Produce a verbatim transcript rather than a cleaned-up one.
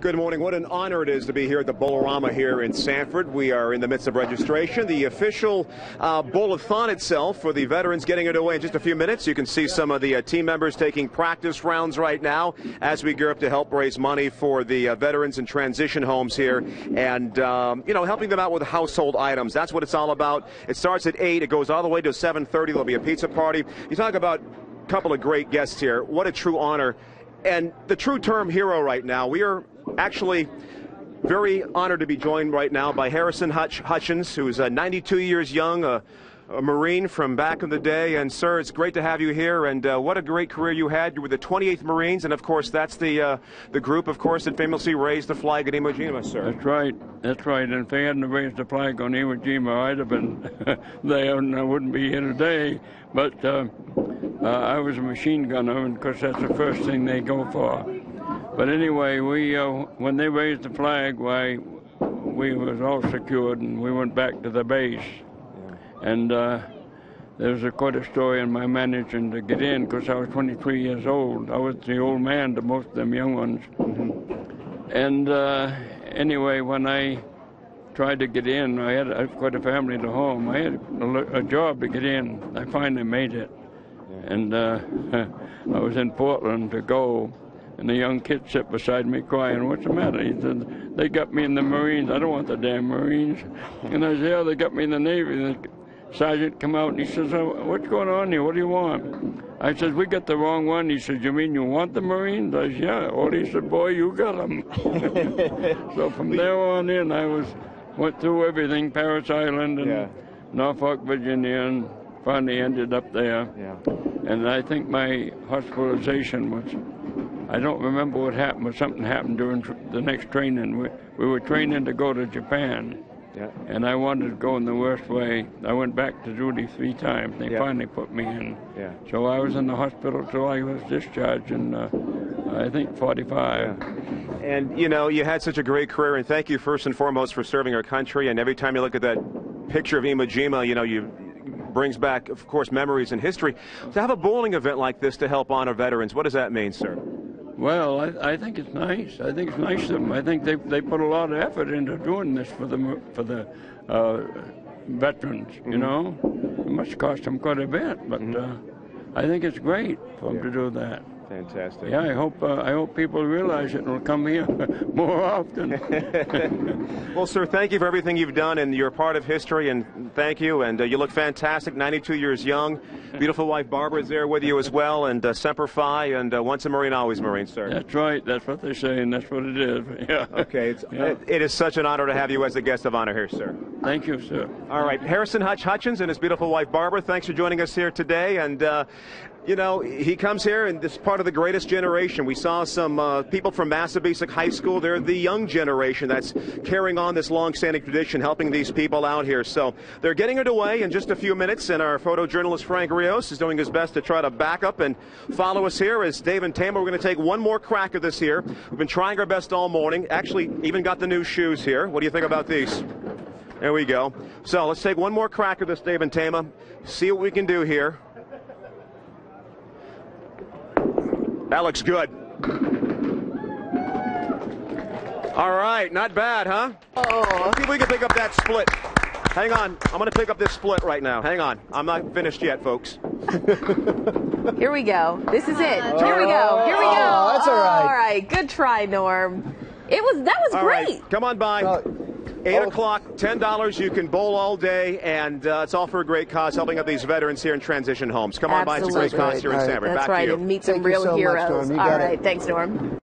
Good morning. What an honor it is to be here at the Bowl-a-rama here in Sanford. We are in the midst of registration. The official uh, Bowl-a-thon itself for the veterans getting underway in just a few minutes. You can see some of the uh, team members taking practice rounds right now as we gear up to help raise money for the uh, veterans and transition homes here and, um, you know, helping them out with household items. That's what it's all about. It starts at eight. It goes all the way to seven thirty. There'll be a pizza party. You talk about a couple of great guests here. What a true honor. And the true term hero right now, we are actually very honored to be joined right now by Harrison Hutch Hutchins, who's uh, ninety-two years young, a, a Marine from back in the day. And, sir, it's great to have you here. And uh, what a great career you had. You were the twenty-eighth Marines, and, of course, that's the uh, the group, of course, that famously raised the flag at Iwo Jima, sir. That's right. That's right. And if they hadn't raised the flag on Iwo Jima, I'd have been there, and I wouldn't be here today. But uh, uh, I was a machine gunner, and, of course, that's the first thing they go for. But anyway, we uh, when they raised the flag, why we was all secured, and we went back to the base. Yeah. And uh, there was a quite a story in my managing to get in, because I was twenty-three years old. I was the old man to most of them young ones. Mm-hmm. And uh, anyway, when I tried to get in, I had I've quite a family at home. I had a, a job to get in. I finally made it. Yeah. And uh, I was in Portland to go. And the young kid sat beside me crying, "What's the matter?" He said, "They got me in the Marines. I don't want the damn Marines." And I said, "Yeah, they got me in the Navy." And the sergeant come out and he says, "Oh, what's going on here? What do you want?" I said, "We got the wrong one." He said, "You mean you want the Marines?" I said, "Yeah." Well, he said, "Boy, you got them." So from there on in, I was went through everything, Paris Island and yeah. Norfolk, Virginia, and finally ended up there. Yeah. And I think my hospitalization was, I don't remember what happened, but something happened during tr the next training. We, we were training to go to Japan, yeah. And I wanted to go in the worst way. I went back to duty three times. They yeah. finally put me in. Yeah. So I was in the hospital till I was discharged in, uh, I think, forty-five. Yeah. And, you know, you had such a great career, and thank you first and foremost for serving our country. And every time you look at that picture of Iwo Jima, you know, you brings back, of course, memories and history. To have a bowling event like this to help honor veterans, what does that mean, sir? Well, I, I think it's nice. I think it's nice of them. I think they they put a lot of effort into doing this for the for the uh, veterans. Mm-hmm. You know, it must cost them quite a bit, but mm-hmm. uh, I think it's great for them yeah. to do that. Fantastic. Yeah, I hope uh, I hope people realize it and will come here more often. Well, sir, thank you for everything you've done, and you're a part of history, and thank you. And uh, you look fantastic, ninety-two years young. Beautiful wife Barbara is there with you as well, and uh, Semper Fi, and uh, once a Marine, always Marine, sir. That's right. That's what they say, and that's what it is. Yeah. Okay. It's, yeah. it, it is such an honor to have you as a guest of honor here, sir. Thank you, sir. All right. Harrison Hutch Hutchins and his beautiful wife Barbara, thanks for joining us here today. And, uh, you know, he comes here, and this is part of the greatest generation. We saw some uh, people from Massabesic High School. They're the young generation that's carrying on this long-standing tradition, helping these people out here. So they're getting underway in just a few minutes, and our photojournalist Frank Rios is doing his best to try to back up and follow us here. As Dave and Tam, we're going to take one more crack at this here. We've been trying our best all morning. Actually, even got the new shoes here. What do you think about these? There we go. So let's take one more crack at this, Dave and Tama. See what we can do here. That looks good. All right, not bad, huh? Oh. Let's see if we can pick up that split. Hang on, I'm going to pick up this split right now. Hang on, I'm not finished yet, folks. Here we go. This is it. Oh. Here we go. Here we go. Oh, that's all right. All right, good try, Norm. It was that was all great. Right, come on by. Uh, Eight oh. o'clock, ten dollars. You can bowl all day, and uh, it's all for a great cause, helping out these veterans here in transition homes. Come on by. It's a great cause here in Sanford. That's Back right, to you. and meet some Thank real you so heroes. much, Norm. You all got right, it. thanks, Norm.